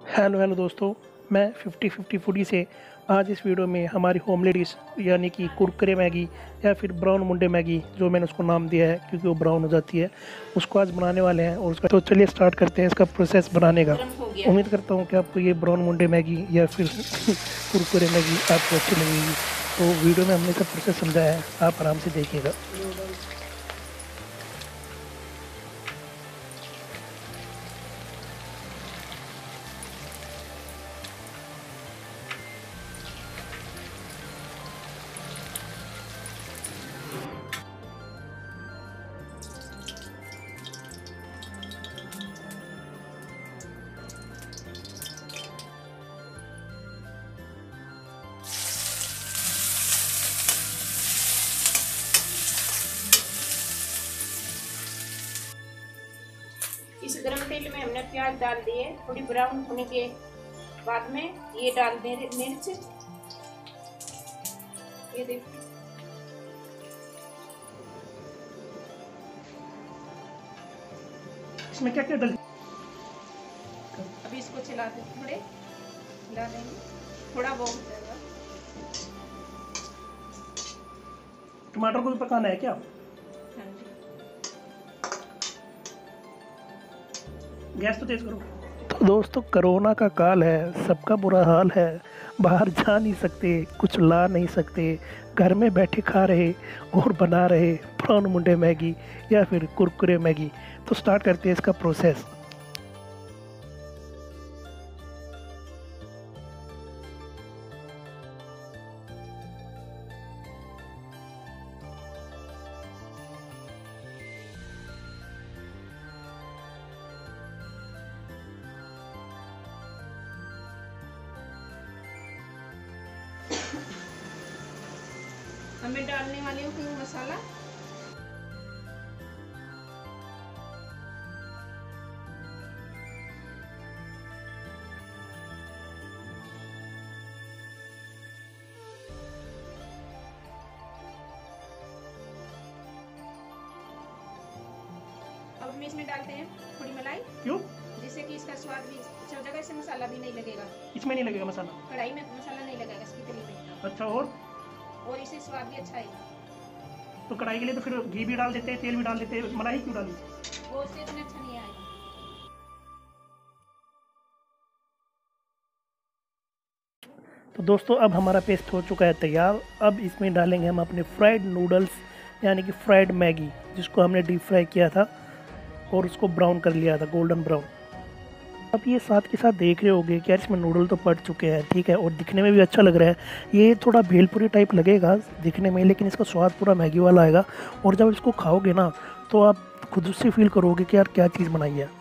Hello hello दोस्तों, मैं 50-50 foodie से आज इस वीडियो में हमारी होमली डिश यानी कि कुरकुरे मैगी या फिर ब्राउन मुंडे मैगी, जो मैंने उसको नाम दिया है क्योंकि वो ब्राउन हो जाती है, उसको आज बनाने वाले हैं। और उसका तो चलिए स्टार्ट करते हैं इसका प्रोसेस बनाने का। उम्मीद करता हूँ कि आपको ये ब्राउन मुंडे मैगी या फिर कुरकुरे मैगी आपको अच्छी लगेगी। तो वीडियो में हमने सब प्रोसेस समझाया है, आप आराम से देखिएगा। इस गरम तेल में हमने प्याज डाल दिए, थोड़ी ब्राउन होने के बाद में ये डाल दें मिर्च। ये देखिए, इसमें क्या क्या डाल? अभी इसको चला दें, थोड़े हिला देंगे, थोड़ा बहुत जाएगा। टमाटर को भी पकाना है क्या? हाँ जी। गैस तो तेज करो। तो दोस्तों, कोरोना का काल है, सबका बुरा हाल है, बाहर जा नहीं सकते, कुछ ला नहीं सकते, घर में बैठे खा रहे और बना रहे ब्राउन मुंडे मैगी या फिर कुरकुरे मैगी। तो स्टार्ट करते हैं इसका प्रोसेस। हमें डालने वाली हूँ मसाला। अब हम इसमें डालते हैं थोड़ी मलाई, क्यों? जिससे कि इसका स्वाद भी अच्छा हो जाएगा। इससे मसाला भी नहीं लगेगा, इसमें नहीं लगेगा मसाला? कढ़ाई में मसाला नहीं लगेगा इसकी तली में, अच्छा। और इससे स्वाद भी अच्छा आएगा। तो कढ़ाई के लिए तो फिर घी भी डाल देते हैं, तेल भी डाल देते हैं, मलाई क्यों डाली? वो उससे इतना अच्छा नहीं आएगा। तो दोस्तों, अब हमारा पेस्ट हो चुका है तैयार। अब इसमें डालेंगे हम अपने फ्राइड नूडल्स यानी कि फ्राइड मैगी, जिसको हमने डीप फ्राई किया था और उसको ब्राउन कर लिया था, गोल्डन ब्राउन। अब ये साथ के साथ देख रहे होंगे कि यार इसमें नूडल तो पड़ चुके हैं, ठीक है, और दिखने में भी अच्छा लग रहा है। ये थोड़ा भेलपुरी टाइप लगेगा दिखने में, लेकिन इसका स्वाद पूरा मैगी वाला आएगा। और जब इसको खाओगे ना, तो आप खुद से फील करोगे कि यार क्या चीज़ बनाई है।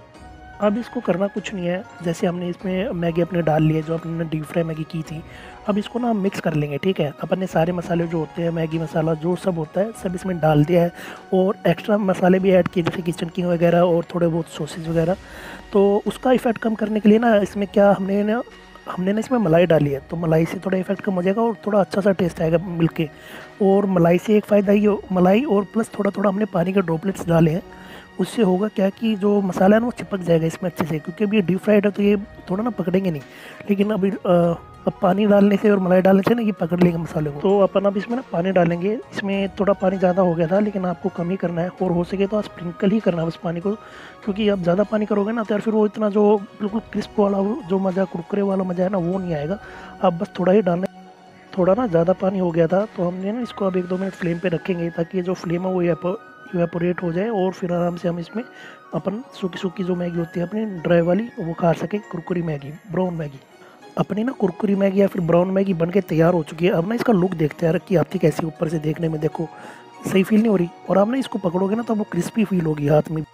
अब इसको करना कुछ नहीं है, जैसे हमने इसमें मैगी अपने डाल लिए, जो अपने डीप फ्राई मैगी की थी। अब इसको ना हम मिक्स कर लेंगे, ठीक है। अपन ने सारे मसाले जो होते हैं, मैगी मसाला जो सब होता है, सब इसमें डाल दिया है। और एक्स्ट्रा मसाले भी ऐड किए, जैसे किचन किंग वगैरह और थोड़े बहुत सॉसेज वगैरह। तो उसका इफ़ेक्ट कम करने के लिए ना, इसमें क्या हमने ना इसमें मलाई डाली है, तो मलाई से थोड़ा इफेक्ट कम हो जाएगा और थोड़ा अच्छा सा टेस्ट आएगा मिलके। और मलाई से एक फ़ायदा ये, मलाई और प्लस थोड़ा थोड़ा हमने पानी के ड्रॉपलेट्स डाले हैं। उससे होगा क्या कि जो मसाला है ना, वो चिपक जाएगा इसमें अच्छे से, क्योंकि अभी ये डीप फ्राइड है तो ये थोड़ा ना पकड़ेंगे नहीं। लेकिन अभी अब पानी डालने से और मलाई डालने से ना ये पकड़ लेंगे मसाले को। तो अपन अब इसमें ना पानी डालेंगे। इसमें थोड़ा पानी ज़्यादा हो गया था, लेकिन आपको कम ही करना है, और हो सके तो आप स्प्रिंकल ही करना है बस पानी को। क्योंकि अब ज़्यादा पानी करोगे ना, तो यार फिर वो इतना जो बिल्कुल क्रिस्प वाला जो मज़ा, कुरकुरे वाला मज़ा है ना, वो नहीं आएगा। आप बस थोड़ा ही डालना। थोड़ा ना ज़्यादा पानी हो गया था, तो हमने ना इसको अब 1-2 मिनट फ्लेम पे रखेंगे, ताकि ये जो फ्लेम है वो इवेपोरेट हो जाए। और फिर आराम से हम इसमें अपन सूखी सूखी जो मैगी होती है अपनी ड्राई वाली, वो खा सके, कुरकुरी मैगी, ब्राउन मैगी। अपनी ना कुरकुरी मैगी या फिर ब्राउन मैगी बन के तैयार हो चुकी है। अब ना इसका लुक देखते हैं कि आपकी कैसी ऊपर से देखने में, देखो सही फील नहीं हो रही। और आप ना इसको पकड़ोगे ना, तो वो क्रिस्पी फील होगी हाथ में,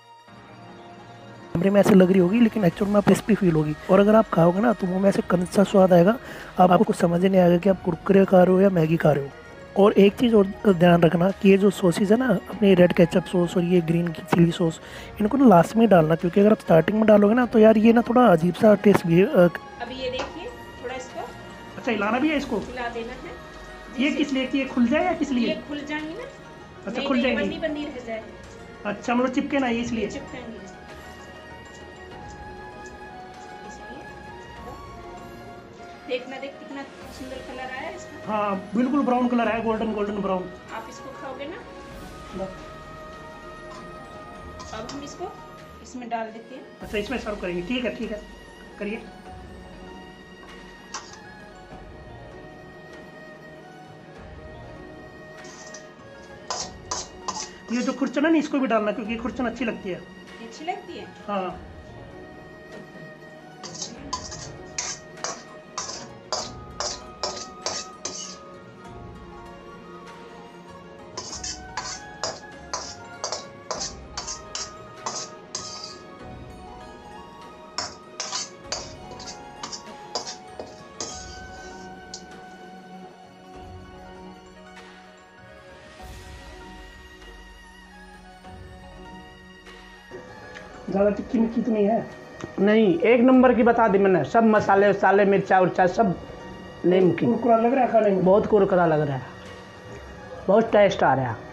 कैमरे में ऐसे लग रही होगी, लेकिन एक्चुअल में आप क्रिस्पी फील होगी। और अगर आप खाओगे ना, तो मुंह में ऐसे कंचा स्वाद आएगा, आपको कुछ समझ ही नहीं आएगा कि आप कुरकुरे खा रहे हो या मैगी खा रहे हो। और एक चीज़ और ध्यान रखना कि ये जो सॉसेज है ना, अपनी रेड केचप सॉस और ये ग्रीन चिली सॉस, इनको ना लास्ट में डालना, क्योंकि अगर आप स्टार्टिंग में डालोगे ना, तो यार ये ना थोड़ा अजीब सा टेस्ट भी है। अभी ये देखिए, थोड़ा इसको अच्छा, हिलाना भी है इसको? हिला देना है। ये किस लिए, कि ये खुल जाए या किस लिए? ये खुल जाएंगी ना। अच्छा, खुल जाएंगी, बंदी बंदी रह जाए। अच्छा, मतलब चिपके ना ये, इसलिए। चिपकेंगी। देखना, देख कितना सुंदर कलर आया है इसका। हाँ बिल्कुल ब्राउन कलर है, गोल्डन गोल्डन ब्राउन। आप इसको खाओगे ना। अब हम इसको इसमें डाल देते हैं। अच्छा इसमें सर्व करेंगे, ठीक है ठीक है, करिए। ये जो खुरचन है ना, इसको भी डालना, क्योंकि खुरचन अच्छी लगती है। अच्छी लगती है। हाँ ज़्यादा टिक्की मिक्की तो नहीं है? नहीं, एक नंबर की बता दी मैंने, सब मसाले वसाले मिर्चा उर्चा सब नेम की। कुरकुरा लग रहा है खाने में? बहुत कुरकुरा लग रहा है, बहुत टेस्ट आ रहा है।